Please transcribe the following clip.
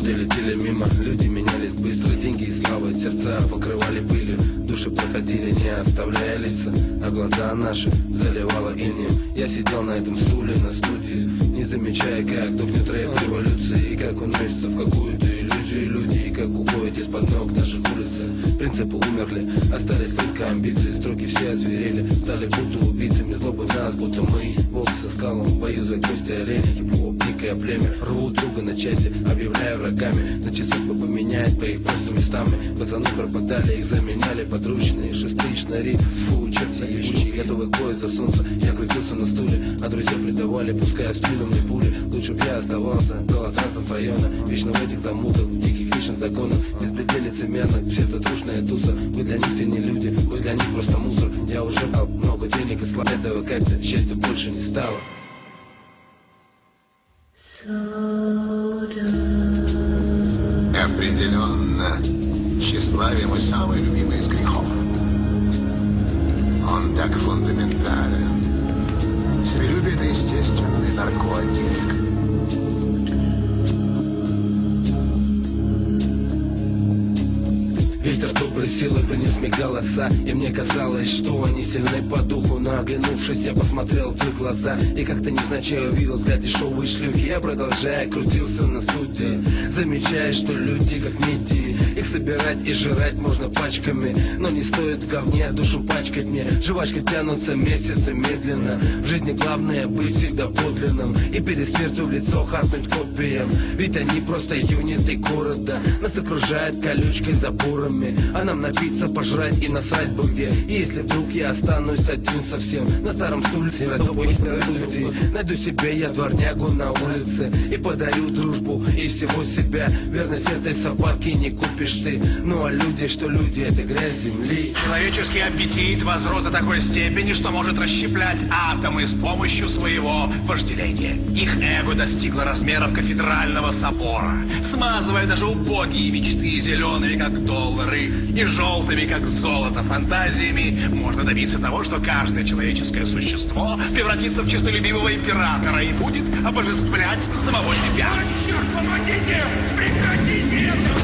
Годы летели мимо, люди менялись быстро. Деньги и слава, сердца покрывали пылью. Души проходили, не оставляя лица, а глаза наши заливало инеем. Я сидел на этом стуле на студии, не замечая, как тухнет рэп революции, и как уносится в какую-то иллюзию люди, и как уходят из-под ног наших улиц. Принципы умерли, остались только амбиции. Строки все озверели, стали будто убийцами. Злобы в нас, будто мы волк со скалом в бою за кости оленя. Хип-хоп, дикое племя, рвут друга на части, объявляя врагами. На часах бы поменять по их просто местами. Пацаны пропадали, их заменяли подручные шесты и шнари. Фу, черти ебучие, готовы к бою за солнце. Я крутился на стуле, а друзья предавали, пуская в спину мне пули. Лучше б я оставался голотранцем района, вечно в этих замутах, диких вишен законов. Беспределье лицемерных, все это трушная туса. Вы для них все не люди, вы для них просто мусор. Я уже дал много денег и слава, этого как-то счастья больше не стало. Определенно, тщеславие мой самый любимый из грехов. Он так фундаментален. Себелюбие — это естественный наркотик. Ветер доброй силы принес мне голоса, и мне казалось, что они сильны по духу. Но оглянувшись, я посмотрел в их глаза, и как-то невзначай увидел взгляд дешевой шлюхи. Я, продолжая, крутился на студии, замечая, что люди как мидии. Их собирать и жрать можно пачками, но не стоит в говне душу пачкать мне. Жвачка тянутся месяцы медленно. В жизни главное быть всегда подлинным, и перед смертью в лицо харкнуть копиям. Ведь они просто юниты города, нас окружают колючкой заборами. А нам напиться, пожрать и насрать бы где. И если вдруг я останусь один совсем на старом стуле, найду себе я дворнягу на улице и подарю дружбу и всего себя. Верность этой собаки не купишь ты. Ну а люди, что люди, это грязь земли. Человеческий аппетит возрос до такой степени, что может расщеплять атомы с помощью своего вожделения. Их эго достигло размеров кафедрального собора, смазывая даже убогие мечты, зеленые как доллары и желтыми как золото фантазиями. Можно добиться того, что каждое человеческое существо превратится в честолюбивого императора и будет обожествлять самого себя. Черт, помогите! Прекратите это!